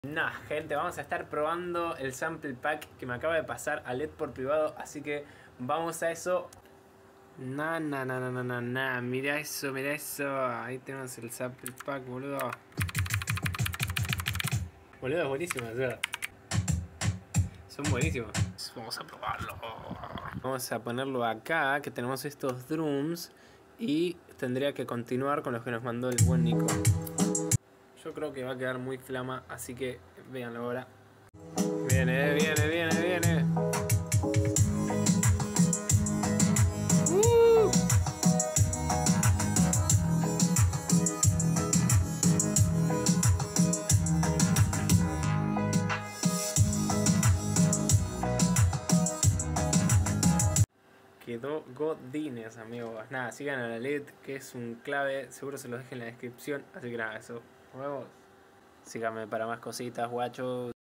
Nah, gente, vamos a estar probando el sample pack que me acaba de pasar a LED por privado, así que vamos a eso. Nah, mira eso, mira eso. Ahí tenemos el sample pack, boludo. Boludo, es buenísimo, o sea, son buenísimos. Vamos a probarlo. Vamos a ponerlo acá, que tenemos estos drums. Y tendría que continuar con los que nos mandó el buen Nico. Yo creo que va a quedar muy flama, así que véanlo ahora. Viene. Quedó godines, amigos. Nada, sigan a la LED, que es un clave. Seguro se los deje en la descripción. Así que nada, eso. Nos vemos. Síganme para más cositas, guachos.